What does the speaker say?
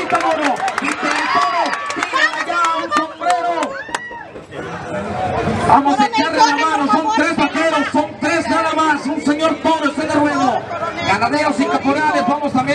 quita el oro, quita el toro, tiren allá un sombrero. Vamos a echarle la mano, son 3 vaqueros, son 3 nada más, un señor toro está de ruedo. Ganaderos y caporales, vamos a ver.